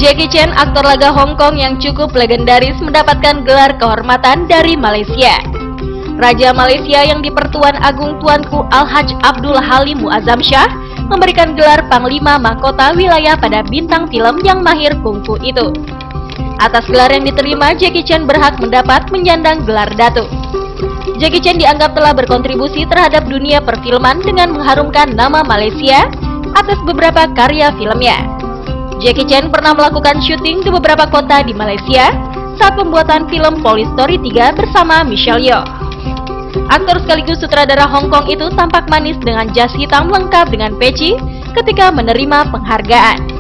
Jackie Chan, aktor laga Hong Kong yang cukup legendaris, mendapatkan gelar kehormatan dari Malaysia. Raja Malaysia yang di-Pertuan Agung Tuanku Al-Hajj Abdul Halim Muazzam Shah memberikan gelar Panglima Mahkota Wilayah pada bintang film yang mahir kungfu itu. Atas gelar yang diterima, Jackie Chan berhak mendapat menyandang gelar Datuk. Jackie Chan dianggap telah berkontribusi terhadap dunia perfilman dengan mengharumkan nama Malaysia atas beberapa karya filmnya. Jackie Chan pernah melakukan syuting di beberapa kota di Malaysia saat pembuatan film Police Story 3 bersama Michelle Yeoh. Aktor sekaligus sutradara Hong Kong itu tampak manis dengan jas hitam lengkap dengan peci ketika menerima penghargaan.